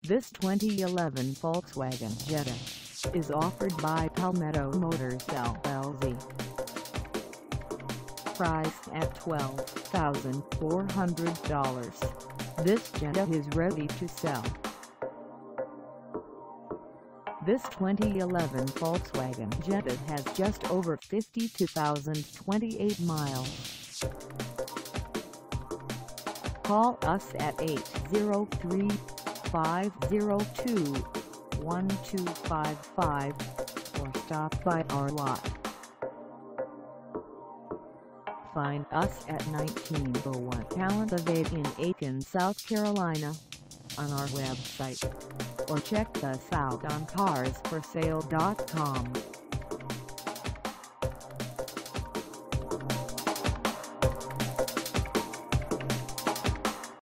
This 2011 Volkswagen Jetta is offered by Palmetto Motors LLC. Priced at $12,400, this Jetta is ready to sell. This 2011 Volkswagen Jetta has just over 52,028 miles. Call us at 803-502-1255 or stop by our lot. Find us at 1901 ALAN AVE in Aiken, South Carolina, on our website, or check us out on carsforsale.com.